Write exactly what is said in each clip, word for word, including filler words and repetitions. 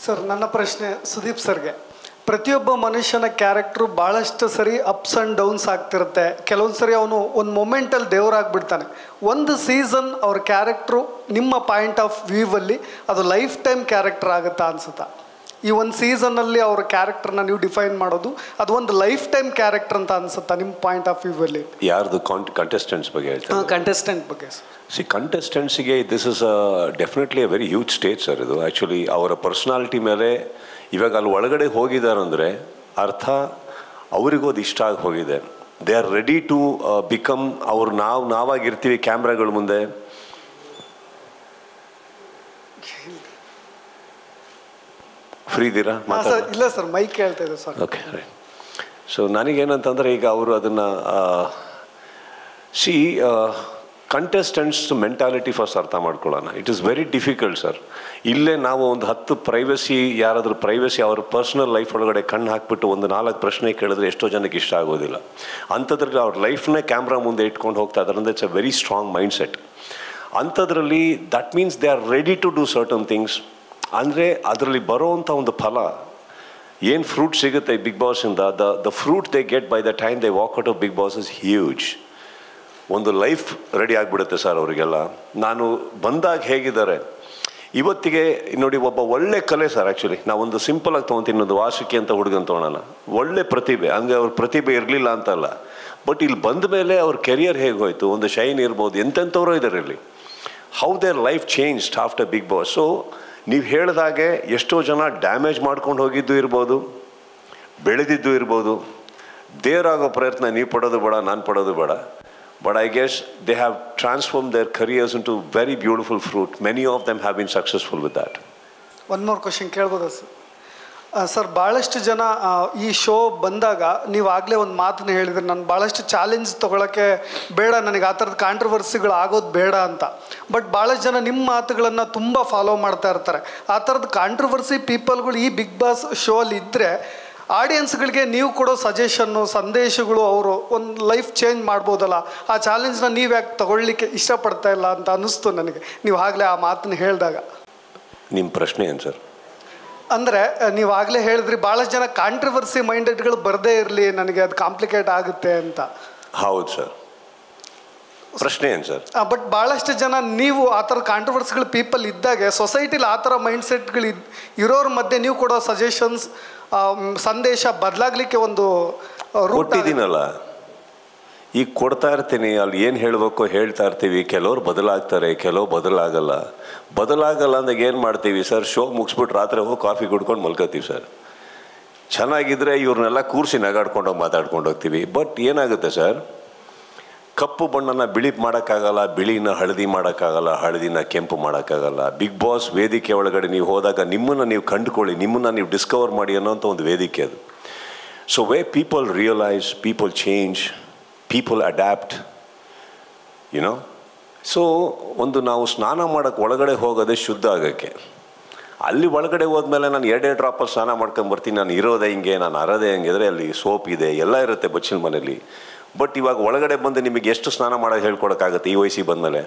Sir, ನನ್ನ ಪ್ರಶ್ನೆ ಸುದೀಪ್ ಸರ್ಗೆ. ಪ್ರತಿಯೊಬ್ಬ ಮನುಷ್ಯನ ಕ್ಯಾರೆಕ್ಟ್ರು ಭಾಳಷ್ಟು ಸರಿ ಅಪ್ಸ್ ಆ್ಯಂಡ್ ಡೌನ್ಸ್ ಆಗ್ತಿರುತ್ತೆ. ಕೆಲವೊಂದು ಸರಿ ಅವನು ಒಂದು ಮೊಮೆಂಟಲ್ಲಿ ದೇವರಾಗ್ಬಿಡ್ತಾನೆ. ಒಂದು ಸೀಸನ್ ಅವ್ರ ಕ್ಯಾರೆಕ್ಟ್ರು ನಿಮ್ಮ ಪಾಯಿಂಟ್ ಆಫ್ ವ್ಯೂವಲ್ಲಿ ಅದು ಲೈಫ್ ಟೈಮ್ ಕ್ಯಾರೆಕ್ಟರ್ ಆಗುತ್ತಾ ಅನ್ಸುತ್ತಾ? ಈ ಒಂದು ಸೀಸನ್ನಲ್ಲಿ ಅವ್ರ ಕ್ಯಾರೆಕ್ಟರ್ನ ನೀವು ಡಿಫೈನ್ ಮಾಡೋದು ಅದು ಒಂದು ಲೈಫ್ ಟೈಮ್ ಕ್ಯಾರೆಕ್ಟರ್ ಅಂತ ಅನ್ಸುತ್ತಾ ನಿಮ್ಮ ಪಾಯಿಂಟ್ ಆಫ್ ವ್ಯೂವಲ್ಲಿ? ಯಾರ್ದು ಕಂಟೆಸ್ಟೆಂಟ್ಸ್ ಬಗ್ಗೆ ಹೇಳ್ತಾರೆ? ಕಂಟೆಸ್ಟೆಂಟ್ ಬಗ್ಗೆ. ಸಿ, ಕಂಟೆಸ್ಟೆಂಟ್ಸಿಗೆ this is uh definitely uh very huge stage sir. ಇದು ಆ್ಯಕ್ಚುಲಿ ಅವರ ಪರ್ಸ್ನಾಲಿಟಿ ಮೇಲೆ ಇವಾಗ ಅಲ್ಲಿ ಒಳಗಡೆ ಹೋಗಿದ್ದಾರಂದರೆ ಅರ್ಥ ಅವರಿಗೂ ಅದು ಇಷ್ಟ ಆಗಿ ಹೋಗಿದೆ. They are ready to become ಅವ್ರು ನಾವು ನಾವಾಗಿರ್ತೀವಿ ಕ್ಯಾಮ್ರಾಗಳ ಮುಂದೆ. ಫ್ರೀ ಇದ್ದೀರಾ? ಇಲ್ಲ ಸರ್, ಮೈಕ್ ಕೇಳ್ತಾ ಇದೆ ಸರ್. Okay, right. ಸೊ ನನಗೇನಂತಂದರೆ ಈಗ ಅವರು ಅದನ್ನು ಸಿ ಕಂಟೆಸ್ಟೆಂಟ್ಸ್ ಮೆಂಟಾಲಿಟಿ ಫಸ್ಟ್ ಅರ್ಥ ಮಾಡ್ಕೊಳ್ಳೋಣ. It is very difficult sir. ಇಲ್ಲೇ ನಾವು ಒಂದು ಹತ್ತು ಪ್ರೈವಸಿ, ಯಾರಾದರೂ ಪ್ರೈವಸಿ ಅವ್ರ ಪರ್ಸ್ನಲ್ ಲೈಫ್ ಒಳಗಡೆ ಕಣ್ಣು ಹಾಕ್ಬಿಟ್ಟು ಒಂದು ನಾಲ್ಕು ಪ್ರಶ್ನೆ ಕೇಳಿದ್ರೆ ಎಷ್ಟೋ ಜನಕ್ಕೆ ಇಷ್ಟ ಆಗೋದಿಲ್ಲ. ಅಂಥದ್ರಲ್ಲಿ ಅವ್ರ ಲೈಫ್ನೇ ಕ್ಯಾಮ್ರಾ ಮುಂದೆ ಇಟ್ಕೊಂಡು ಹೋಗ್ತಾ ಇದ್ದಾರೆ ಅಂದರೆ it's a very strong mindset. ಅಂಥದ್ರಲ್ಲಿ that means they are ready to do certain things. ಅಂದರೆ ಅದರಲ್ಲಿ ಬರೋವಂಥ ಒಂದು ಫಲ ಏನು ಫ್ರೂಟ್ ಸಿಗುತ್ತೆ ಬಿಗ್ ಬಾಸಿಂದ, the the fruit they get by the time they walk out of Bigg Boss is huge. ಒಂದು ಲೈಫ್ ರೆಡಿ ಆಗಿಬಿಡುತ್ತೆ ಸರ್ ಅವರಿಗೆಲ್ಲ. ನಾನು ಬಂದಾಗ ಹೇಗಿದ್ದಾರೆ ಇವತ್ತಿಗೆ ನೋಡಿ, ಒಬ್ಬ ಒಳ್ಳೆ ಕಲೆ ಸರ್. ಆ್ಯಕ್ಚುಲಿ ನಾವೊಂದು ಸಿಂಪಲಾಗಿ ತೊಗೊತೀನಿ, ಒಂದು ವಾಸುಕಿ ಅಂತ ಹುಡುಗನ್ ತೊಗೊಳೋಣ, ಒಳ್ಳೆ ಪ್ರತಿಭೆ. ಹಂಗೆ ಅವ್ರ ಪ್ರತಿಭೆ ಇರಲಿಲ್ಲ ಅಂತಲ್ಲ, ಬಟ್ ಇಲ್ಲಿ ಬಂದ ಮೇಲೆ ಅವ್ರ ಕೆರಿಯರ್ ಹೇಗೆ ಹೋಯಿತು, ಒಂದು ಶೈನ್ ಇರ್ಬೋದು, ಎಂತೆಂಥವ್ರು ಇದ್ದಾರೆ ಇಲ್ಲಿ. How their life changed after Bigg Boss. So ನೀವು ಹೇಳಿದಾಗೆ ಎಷ್ಟೋ ಜನ ಡ್ಯಾಮೇಜ್ ಮಾಡ್ಕೊಂಡು ಹೋಗಿದ್ದು ಇರ್ಬೋದು, ಬೆಳೆದಿದ್ದು ಇರ್ಬೋದು. ದೇವರಾಗೋ ಪ್ರಯತ್ನ ನೀವು ಪಡೋದು ಬೇಡ, ನಾನು ಪಡೋದು ಬೇಡ. But I guess they have transformed their careers into very beautiful fruit. Many of them have been successful with that. One more question ಕೇಳ್ಬೋದಾ ಸರ್? ಸರ್, ಭಾಳಷ್ಟು ಜನ ಈ ಶೋ ಬಂದಾಗ ನೀವು ಆಗಲೇ ಒಂದು ಮಾತನ್ನ ಹೇಳಿದ್ರೆ, ನಾನು ಭಾಳಷ್ಟು ಚಾಲೆಂಜ್ ತೊಗೊಳಕ್ಕೆ ಬೇಡ, ನನಗೆ ಆ ಥರದ ಕಾಂಟ್ರವರ್ಸಿಗಳು ಆಗೋದು ಬೇಡ ಅಂತ. ಬಟ್ ಭಾಳಷ್ಟು ಜನ ನಿಮ್ಮ ಮಾತುಗಳನ್ನು ತುಂಬ ಫಾಲೋ ಮಾಡ್ತಾ ಇರ್ತಾರೆ. ಆ ಥರದ ಕಾಂಟ್ರವರ್ಸಿ ಪೀಪಲ್ಗಳು ಈ ಬಿಗ್ ಬಾಸ್ ಶೋ ಅಲ್ಲಿ ಇದ್ದರೆ ಆಡಿಯನ್ಸ್ಗಳಿಗೆ ನೀವು ಕೊಡೋ ಸಜೆಷನ್ನು, ಸಂದೇಶಗಳು ಅವರು ಒಂದು ಲೈಫ್ ಚೇಂಜ್ ಮಾಡ್ಬೋದಲ್ಲ, ಆ ಚಾಲೆಂಜ್ನ ನೀವು ಯಾಕೆ ತಗೊಳ್ಳಿಕ್ಕೆ ಇಷ್ಟಪಡ್ತಾ ಇಲ್ಲ ಅಂತ ಅನ್ನಿಸ್ತು ನನಗೆ ನೀವು ಆಗಲೇ ಆ ಮಾತನ್ನ ಹೇಳಿದಾಗ. ನಿಮ್ಮ ಪ್ರಶ್ನೆ ಏನು ಸರ್? ಅಂದರೆ ನೀವು ಆಗಲೇ ಹೇಳಿದ್ರಿ ಭಾಳಷ್ಟು ಜನ ಕಾಂಟ್ರವರ್ಸಿ ಮೈಂಡೆಡ್ಗಳು ಬರದೇ ಇರಲಿ, ನನಗೆ ಅದು ಕಾಂಪ್ಲಿಕೇಟ್ ಆಗುತ್ತೆ ಅಂತ. ಹೌದು ಸರ್. ಪ್ರಶ್ನೆ ಏನು ಸರ್? ಬಟ್ ಭಾಳಷ್ಟು ಜನ ನೀವು ಆ ಥರ ಕಾಂಟ್ರವರ್ಸಿಗಳು ಪೀಪಲ್ ಇದ್ದಾಗೆ ಸೊಸೈಟಿಲಿ ಆ ಥರ ಮೈಂಡ್ ಸೆಟ್ಗಳು ಇದ್ ಇರೋರ ಮಧ್ಯೆ ನೀವು ಕೊಡೋ ಸಜೆಷನ್ಸ್, ಸಂದೇಶ ಬದಲಾಗಲಿಕ್ಕೆ ಒಂದು ಕೊಟ್ಟಿದ್ದೀನಲ್ಲ, ಈಗ ಕೊಡ್ತಾ ಇರ್ತೀನಿ. ಅಲ್ಲಿ ಏನು ಹೇಳಬೇಕು ಹೇಳ್ತಾ ಇರ್ತೀವಿ. ಕೆಲವ್ರು ಬದಲಾಗ್ತಾರೆ, ಕೆಲವು ಬದಲಾಗಲ್ಲ. ಬದಲಾಗಲ್ಲ ಅಂದಾಗ ಏನು ಮಾಡ್ತೀವಿ ಸರ್? ಶೋ ಮುಗಿಸ್ಬಿಟ್ಟು ರಾತ್ರಿ ಹೋಗಿ ಕಾಫಿ ಕುಡ್ಕೊಂಡು ಮಲ್ಕೋತೀವಿ ಸರ್. ಚೆನ್ನಾಗಿದ್ದರೆ ಇವ್ರನ್ನೆಲ್ಲ ಕೂರಿಸಿ ನಗಾಡ್ಕೊಂಡೋಗಿ ಮಾತಾಡ್ಕೊಂಡು ಹೋಗ್ತೀವಿ. ಬಟ್ ಏನಾಗುತ್ತೆ ಸರ್, ಕಪ್ಪು ಬಣ್ಣನ ಬಿಳಿ ಮಾಡೋಕ್ಕಾಗಲ್ಲ, ಬಿಳಿನ ಹಳದಿ ಮಾಡೋಕ್ಕಾಗಲ್ಲ, ಹಳದಿನ ಕೆಂಪು ಮಾಡೋಕ್ಕಾಗಲ್ಲ. ಬಿಗ್ ಬಾಸ್ ವೇದಿಕೆ ಒಳಗಡೆ ನೀವು ಹೋದಾಗ ನಿಮ್ಮನ್ನು ನೀವು ಕಂಡುಕೊಳ್ಳಿ, ನಿಮ್ಮನ್ನು ನೀವು ಡಿಸ್ಕವರ್ ಮಾಡಿ ಅನ್ನೋಂಥ ಒಂದು ವೇದಿಕೆ ಅದು. So way people realise, people change, people adapt, you know. So ಒಂದು ನಾವು ಸ್ನಾನ ಮಾಡೋಕ್ಕೆ ಒಳಗಡೆ ಹೋಗೋದೇ ಶುದ್ಧ ಆಗೋಕ್ಕೆ. ಅಲ್ಲಿ ಒಳಗಡೆ ಹೋದ್ಮೇಲೆ ನಾನು ಎರಡೇ ಡ್ರಾಪಲ್ಲಿ ಸ್ನಾನ ಮಾಡ್ಕೊಂಡು ಬರ್ತೀನಿ, ನಾನು ಇರೋದೇ ಹಿಂಗೆ, ನಾನು ಅರೋದೇ ಹೆಂಗಿದ್ರೆ ಅಲ್ಲಿ ಸೋಪ್ ಇದೆ, ಎಲ್ಲ ಇರುತ್ತೆ ಬಚ್ಚಿನ ಮನೇಲಿ. ಬಟ್ ಇವಾಗ ಒಳಗಡೆ ಬಂದು ನಿಮಗೆ ಎಷ್ಟು ಸ್ನಾನ ಮಾಡೋದು ಹೇಳ್ಕೊಡೋಕ್ಕಾಗತ್ತೆ ಈ ವಯಸ್ಸಿಗೆ ಬಂದಮೇಲೆ?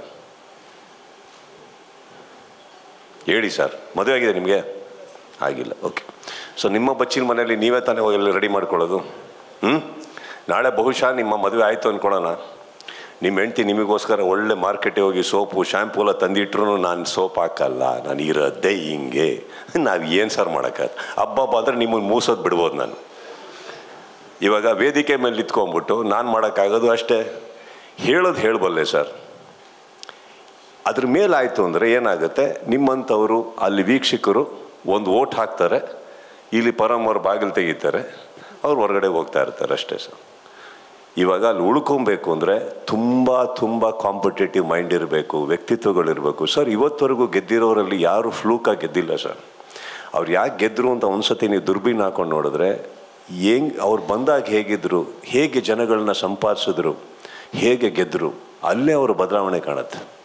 ಹೇಳಿ ಸರ್. ಮದುವೆ ಆಗಿದೆ ನಿಮಗೆ? ಆಗಿಲ್ಲ. ಓಕೆ. ಸೊ ನಿಮ್ಮ ಬಚ್ಚಿನ ಮನೇಲಿ ನೀವೇ ತಾನೇ ಹೋಗಿ ಎಲ್ಲ ರೆಡಿ ಮಾಡ್ಕೊಳ್ಳೋದು. ಹ್ಞೂ ನಾಳೆ ಬಹುಶಃ ನಿಮ್ಮ ಮದುವೆ ಆಯಿತು ಅಂದ್ಕೊಳ್ಳೋಣ. ನಿಮ್ಮ ಹೆಂಡ್ತಿ ನಿಮಗೋಸ್ಕರ ಒಳ್ಳೆ ಮಾರ್ಕೆಟಿಗೆ ಹೋಗಿ ಸೋಪು ಶಾಂಪೂ ಎಲ್ಲ ತಂದಿಟ್ರು ನಾನು ಸೋಪ್ ಹಾಕಲ್ಲ, ನಾನು ಇರೋದೇ ಹಿಂಗೆ, ನಾವು ಏನು ಸರ್ ಮಾಡೋಕ್ಕಾಗತ್ತೆ? ಹಬ್ಬ ಹಬ್ಬ ಅಂದರೆ ನಿಮ್ಮನ್ನು ಮೂಸೋದು ಬಿಡ್ಬೋದು ನಾನು. ಇವಾಗ ವೇದಿಕೆ ಮೇಲೆ ನಿಂತ್ಕೊಂಡ್ಬಿಟ್ಟು ನಾನು ಮಾಡೋಕ್ಕಾಗೋದು ಅಷ್ಟೇ, ಹೇಳೋದು ಹೇಳಬಲ್ಲೆ ಸರ್. ಅದ್ರ ಮೇಲಾಯಿತು ಅಂದರೆ ಏನಾಗುತ್ತೆ, ನಿಮ್ಮಂಥವರು ಅಲ್ಲಿ ವೀಕ್ಷಕರು ಒಂದು ಓಟ್ ಹಾಕ್ತಾರೆ, ಇಲ್ಲಿ ಪರಮವ್ರ ಬಾಗಿಲು ತೆಗಿತಾರೆ, ಅವ್ರು ಹೊರಗಡೆ ಹೋಗ್ತಾ ಇರ್ತಾರೆ ಅಷ್ಟೇ ಸರ್. ಇವಾಗ ಅಲ್ಲಿ ಉಳ್ಕೊಬೇಕು ಅಂದರೆ ತುಂಬ ತುಂಬ ಕಾಂಪಿಟೇಟಿವ್ ಮೈಂಡ್ ಇರಬೇಕು, ವ್ಯಕ್ತಿತ್ವಗಳಿರಬೇಕು ಸರ್. ಇವತ್ತವರೆಗೂ ಗೆದ್ದಿರೋರಲ್ಲಿ ಯಾರು ಫ್ಲೂಕಾಗಿ ಗೆದ್ದಿಲ್ಲ ಸರ್. ಅವ್ರು ಯಾಕೆ ಗೆದ್ದರು ಅಂತ ಒಂದ್ಸತಿ ನೀವು ದುರ್ಬೀನ್ ಹಾಕೊಂಡು ನೋಡಿದ್ರೆ, ಹೆಂಗೆ ಅವ್ರು ಬಂದಾಗ ಹೇಗಿದ್ರು, ಹೇಗೆ ಜನಗಳನ್ನ ಸಂಪಾದಿಸಿದ್ರು, ಹೇಗೆ ಗೆದ್ದರು, ಅಲ್ಲೇ ಅವರು ಬದಲಾವಣೆ ಕಾಣುತ್ತೆ.